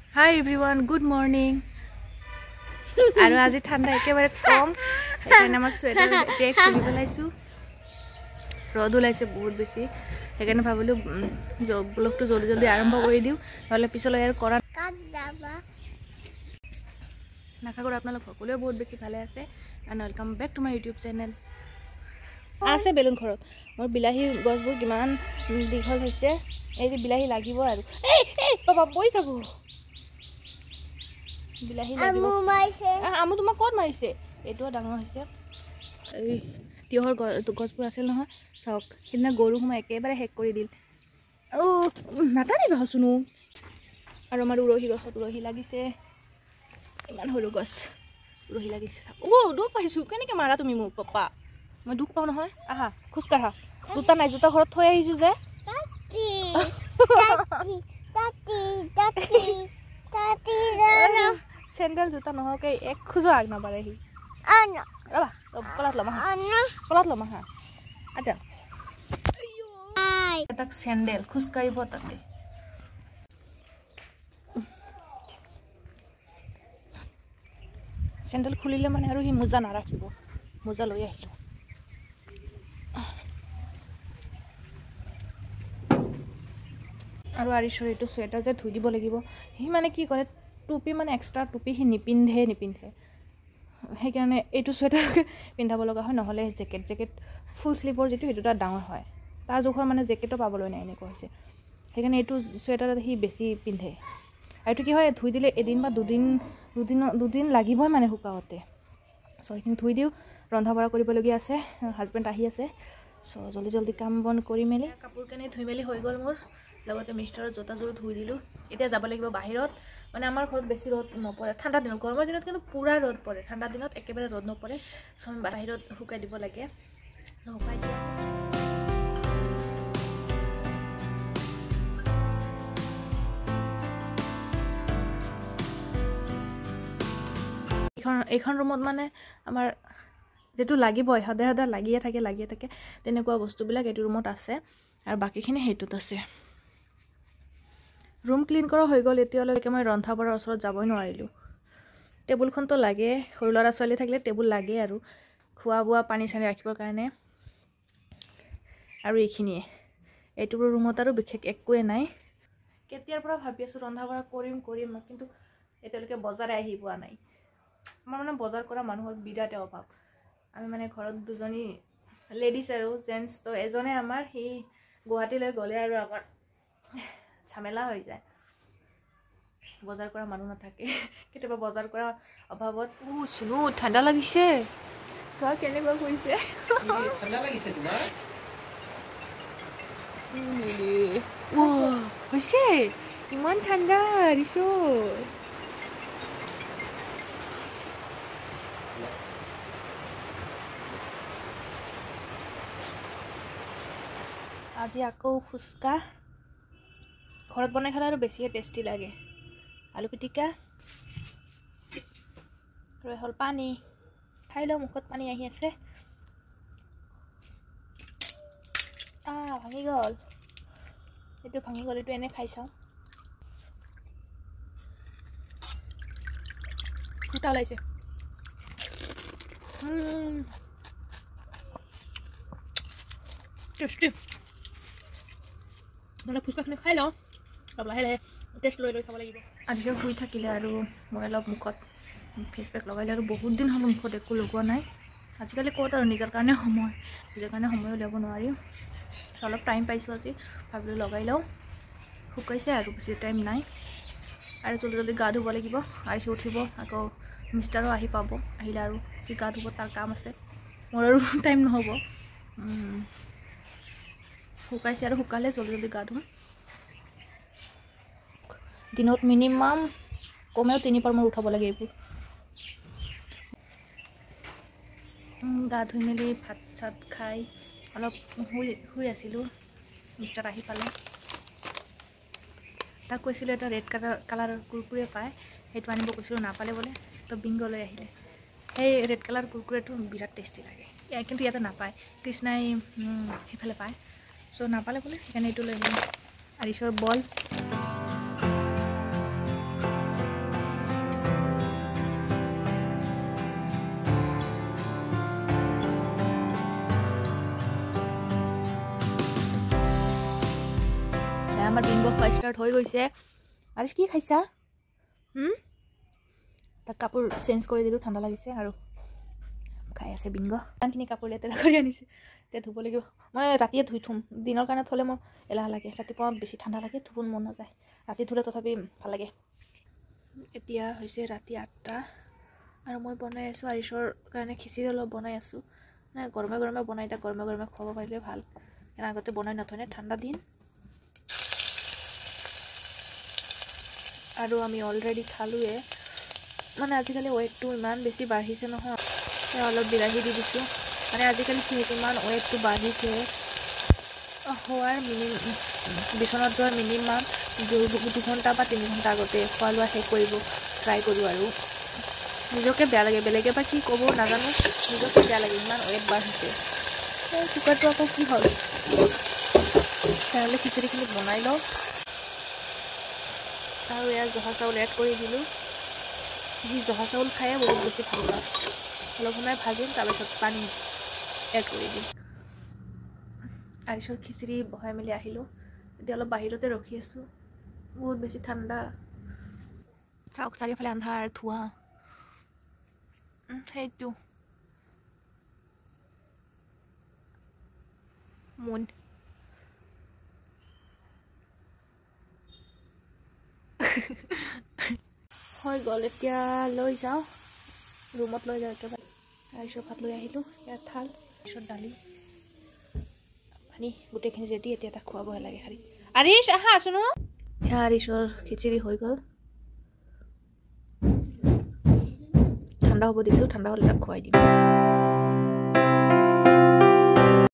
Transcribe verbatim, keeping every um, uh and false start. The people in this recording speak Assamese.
Hi everyone, good morning. আৰু আজি ঠাণ্ডা একেবাৰে কম সেইকাৰণে আমাৰ সোয়েটাৰ টেক খুলি পেলাইছো ৰদ ওলাইছে বহুত বেছি সেইকাৰণে ভাবিলো ব্লগটো জলদি জলদি আৰম্ভ কৰি দিও নহলে পিছলৈ আৰু কৰা কাট যাবা নাকা কৰা আপোনালোক সকলোৱে বহুত বেছি ভালে আছে and welcome back to my YouTube channel আছে বেলুন ঘৰত মোৰ বিলাহী গছবোৰ কিমান দীঘল হৈছে এই যে বিলাহী লাগিব আৰু এই এই বাবা পৰি যাব বিলাহী লাগিব আমু মাইছে আমু তোমাক ক'ত মাৰিছে এটো ডাঙৰ হৈছে এই তিয়হৰ গছবোৰ আছিল নহয় চাওক কিনা গৰু হুমা একেবাৰে হেক কৰি দিল ও নাটানিবা হসুনো আৰু আমাৰ উৰহি গছত উৰহি লাগিছে ইমান হৰু গছ উৰহি লাগিছে চাওক ও দুখ পাইছো কেনেকে মাৰা তুমি মোক পাপা মই দুখ পাও নহয় আহা খুস্কাহা জুতা নাই জুতা ঘৰত থৈ আহিছো যে তাতি তাতি তাতি তাতি তাতি চেন্ডেল জুতা নহকে এক খুজো আগ না পাৰেহি আনা ৰবা কলাত লমা আনা কলাত লমা হা আচ্ছা আইও আই তাক চেন্ডেল খুস্কাৰিব তাতে চেন্ডেল খুলিলে মানে আৰু হি মোজা না ৰাখিব মোজা লৈ আহিলো আৰু আৰিশৰ এটো সোয়েটাৰ যে ধুই দিব লাগিব হি মানে কি কৰে টুপি মানে এক্সট্ৰা টুপি হি নিপিন্ধে নিপিন্ধে সেইকাৰণে এইটো সোয়েটাৰ পিন্ধাব লগা হয় নহলে জেকেট জেকেট ফুল স্লিভৰ যেটো এটোটা ডাঙৰ হয় তাৰ জোখৰ মানে জেকেটও পাবলৈ নাই এনেকুৱা হৈছে সেইকাৰণে এইটো সোয়েটাৰ হি বেছি পিন্ধে এইটো কি হয় ধুই দিলে এদিন বা দুদিন দুদিন দুদিন লাগিবই মানে হুকাওতে সো এইখিনি ধুই দিও ৰন্ধা বঢ়া কৰিবলগীয়া আছে হাজবেণ্ড আহি আছে সো জলদি জলদি কাম বন কৰি মেলি কাপোৰ কানি ধুই মেলি হৈ গল মোৰ লগতে মিষ্টাৰৰ জোতাযোৰ ধুই দিলো এতিয়া যাব লাগিব বাহিৰত মানে আমাৰ ঘৰত বেছি ৰদ নপৰে ঠাণ্ডা দিনত গৰমৰ দিনত কিন্তু পুৰা ৰদ পৰে ঠাণ্ডা দিনত একেবাৰে ৰদ নপৰে সো আমি বাহিৰত হুকাই দিব লাগে সো হুকাই দিয়া এখন এখন ৰুমত মানে আমাৰ যেটো লাগিব হদে হদে লাগিয়ে থাকে লাগিয়ে থাকে তেনেকুৱা বস্তুবিলাক এটো ৰুমত আছে আৰু বাকিখিনি হেতুত আছে ৰুম ক্লিন কৰা হৈ গল এতিয়ালৈকে মই ৰন্ধা বঢ়াৰ ওচৰত যাবই নোৱাৰিলো টেবুলখন তো লাগে সৰু লৰা ছোৱালী থাকিলে টেবুল লাগে আৰু খোৱা বোৱা পানী চানি ৰাখিবৰ কাৰণে আৰু এইখিনিয়ে এইটো ৰুমত আৰু বিশেষ একোৱে নাই কেতিয়াৰ পৰা ভাবি আছো ৰন্ধা বঢ়া কৰিম কৰিম কিন্তু এতিয়ালৈকে বজাৰে আহি পোৱা নাই আমাৰ মানে বজাৰ কৰা মানুহৰ বিৰাট অভাৱ আমি মানে ঘৰত দুজনী লেডিজ আৰু জেন্টস তো এজনে আমাৰ হি গুৱাহাটীলৈ গলে আৰু আমাৰ ঝামেলা হৈ যায় বজাৰ কৰা মানুহ নাথাকে কেতিয়াবা বজাৰ কৰা অভাৱত ও শুনো ঠাণ্ডা লাগিছে সব কেনেকুৱা কৰিছে ঠাণ্ডা লাগিছে তোমাৰ ও হৈছে ইমান ঠাণ্ডা ৰিসো আজি আকৌ ফুচকা ঘৰত বনাই খালে আৰু বেছিয়ে টেষ্টি লাগে আলু পিটিকা আৰু হল পানী খাই লও মুখত পানী আহি আছে আ ভাঙি গল এইটো ভাঙি গল এইটো এনে খাই চাও ফুটা ওলাইছে হুম টেষ্টি নহলে ফুচকাখিনি খাই লওঁ অলপ লাহে লাহে টেষ্ট লৈ লৈ খাব লাগিব আজিও শুই থাকিলে আৰু মই অলপ মুখত ফেচ পেক লগাইলে আৰু বহুত দিন হ'ল মুখত একো লগোৱা নাই আজিকালি ক'ত আৰু নিজৰ কাৰণে সময় নিজৰ কাৰণে সময় উলিয়াব নোৱাৰি অলপ টাইম পাইছোঁ আজি ভাবিলোঁ লগাই লওঁ শুকাইছে আৰু বেছি টাইম নাই আৰু জলদি জলদি গা ধুব লাগিব আইছি উঠিব আকৌ মিষ্টাৰো আহি পাব আহিলে আৰু কি গা ধুব তাৰ কাম আছে মোৰ আৰু টাইম নহ'ব শুকাইছে আৰু শুকালে জলদি জলদি গা ধুম দিনত মিনিমাম কমেও তিনিবাৰ মই উঠাব লাগে এইবোৰ গা ধুই মেলি ভাত চাত খাই অলপ শুই শুই আছিলোঁ মিষ্টাৰ আহি পালে তাক কৈছিলোঁ এটা ৰেড কালাৰ কালাৰৰ কুৰকুৰে পায় সেইটো আনিব কৈছিলোঁ নাপালে বোলে তো বিংগ লৈ আহিলে সেই ৰেড কালাৰ কুৰকুৰেটো বিৰাট টেষ্টি লাগে কিন্তু ইয়াতে নাপায় কৃষ্ণাই সেইফালে পায় সো নাপালে বোলে সেইকাৰণে এইটো লৈ আহিলোঁ আৰিশৰ বল আমাৰ বিংগ খোৱা ষ্টাৰ্ট হৈ গৈছে আৰু কি খাইছা হুম তাক কাপোৰ চেঞ্জ কৰি দিলোঁ ঠাণ্ডা লাগিছে আৰু খাই আছে বিংগ ইমানখিনি কাপোৰ লেতেৰা কৰি আনিছে এতিয়া ধুব লাগিব মই ৰাতিয়ে ধুই থ'ম দিনৰ কাৰণে থ'লে মোৰ এলাহ লাগে ৰাতিপুৱা বেছি ঠাণ্ডা লাগে ধুব মন নাযায় ৰাতি ধুলে তথাপি ভাল লাগে এতিয়া হৈছে ৰাতি আঠটা আৰু মই বনাই আছোঁ আৰিছৰ কাৰণে খিচিৰি অলপ বনাই আছোঁ নাই গৰমে গৰমে বনাই এতিয়া গৰমে গৰমে খুৱাব পাৰিলে ভাল কাৰণ আগতে বনাই নথয় ঠাণ্ডা দিন আৰু আমি অলৰেডি খালোঁৱে মানে আজিকালি ৱেটটো ইমান বেছি বাঢ়িছে নহয় অলপ বিলাহী দি দিছোঁ মানে আজিকালি কিমান ৱেটটো বাঢ়িছে হোৱাৰ মিনি বিচনাত যোৱাৰ মিনিমাম দুঘণ্টা বা তিনি ঘণ্টা আগতে খোৱা লোৱা শেষ কৰিব ট্ৰাই কৰোঁ আৰু নিজকে বেয়া লাগে বেলেগে বা কি ক'ব নাজানো নিজকে বেয়া লাগে ইমান ৱেট বাঢ়িছে এই কুকাৰটো আকৌ কি হ'ল তেনেহ'লে খিচিৰিখিনি বনাই লওঁ আৰু এয়া জহা চাউল এড কৰি দিলোঁ যি জহা চাউল খায়ে বহুত বেছি ভাল পাওঁ অলপ সময় ভাজিম তাৰপিছত পানী এড কৰি দিম আৰিছৰ খিচিৰি বহাই মেলি আহিলোঁ এতিয়া অলপ বাহিৰতে ৰখি আছোঁ বহুত বেছি ঠাণ্ডা চাওক চাৰিওফালে আন্ধাৰ ধোঁৱা সেইটো মুন হৈ গ'ল এতিয়া লৈ যাওঁ ৰুমত লৈ যাওঁ একেবাৰে আৰিছৰ ভাত লৈ আহিলোঁ ইয়াত থাল আৰিছৰ দালি পানী গোটেইখিনি ৰেডি এতিয়া তাক খুৱাবহে লাগে খালি আৰিছ আহা আছো ন এয়া আৰিছৰ খিচিৰি হৈ গ'ল ঠাণ্ডা হ'ব দিছোঁ ঠাণ্ডা হ'লে তাক খুৱাই দিম